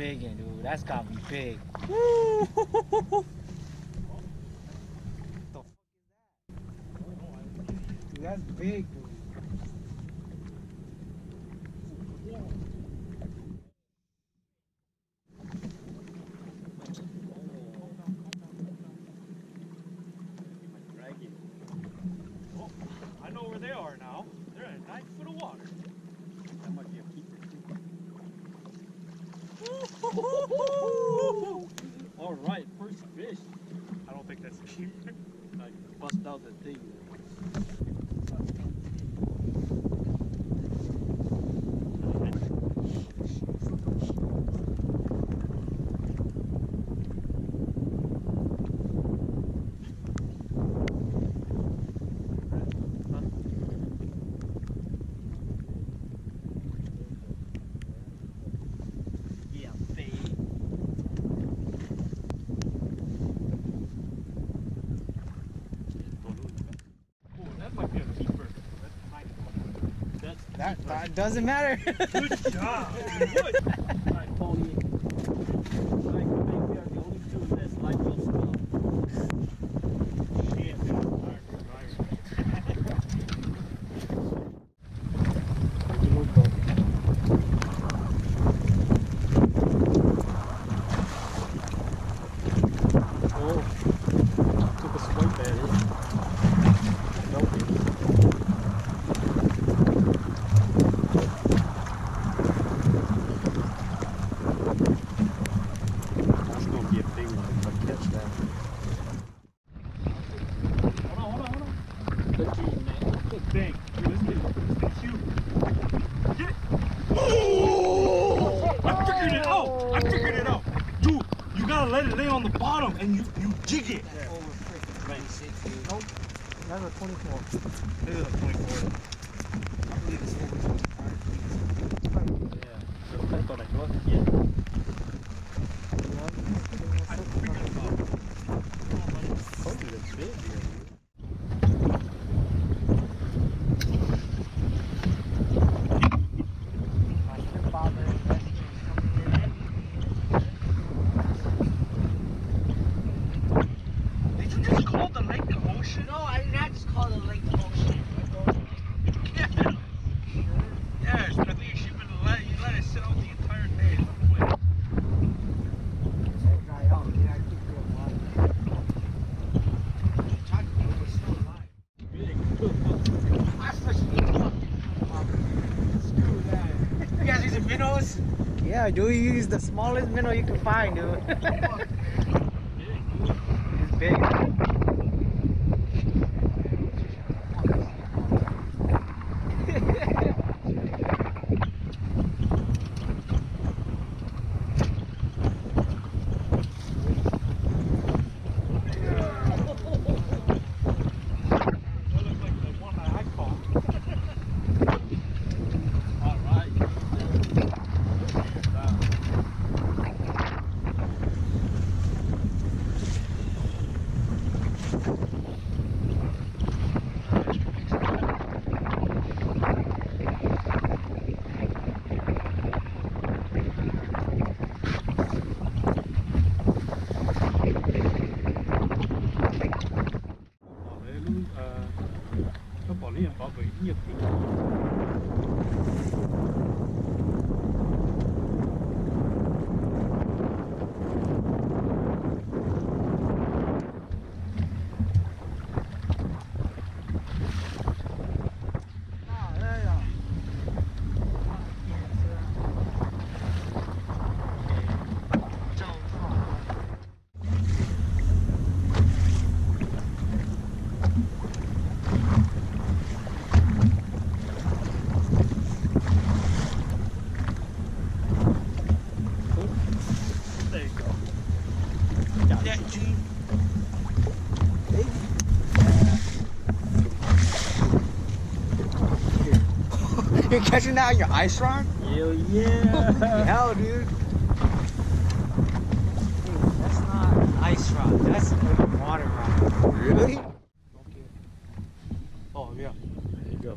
big one, dude. That's gotta be big. Woo! Dude, that's big, dude. I know where they are now. They're at 9 foot of water. That might be a keeper. All right, first fish. I don't think that's a keeper. I bust out the thing. That doesn't matter. Good job. Good. All right, Pony. I think we are the only two that's like those stuff. Shit. Oh, took a swipe at it. Nope. Thing. Dude, this thing's huge. Get it! Oh! I figured it out! I figured it out! Dude, you gotta let it lay on the bottom and you jig it. That's over freaking 26, dude. Nope. That's a 24. This is a 24. I believe it's over 25. Yeah. So I thought I got it. Yeah. I figured it out. Told you that's big here. Yeah, dude, you use the smallest minnow you can find, dude. It's big. Nó bỏ liền bảo vệ nhiệt tình. You're catching that on your ice rod? Hell yeah! Hell, dude. Dude, that's not an ice rod. That's a water rod. Really? Okay. Oh, yeah. There you go.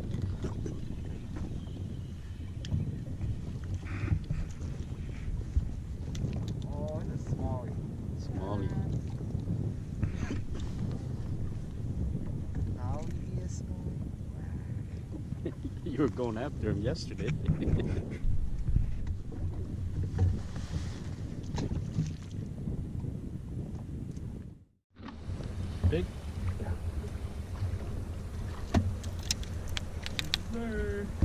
You were going after him yesterday. Big. Bird.